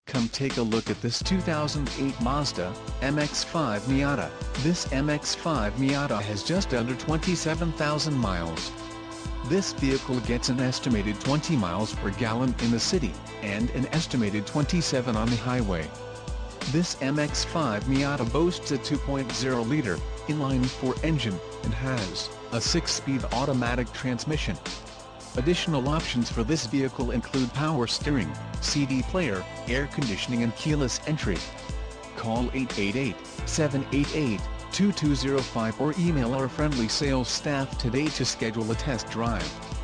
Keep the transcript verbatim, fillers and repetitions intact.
Come take a look at this two thousand eight Mazda M X five Miata. This M X five Miata has just under twenty-seven thousand miles. This vehicle gets an estimated twenty miles per gallon in the city, and an estimated twenty-seven on the highway. This M X five Miata boasts a two point oh liter inline-four engine, and has a six-speed automatic transmission. Additional options for this vehicle include power steering, C D player, air conditioning and keyless entry. Call eight eight eight, seven eight eight, two two zero five or email our friendly sales staff today to schedule a test drive.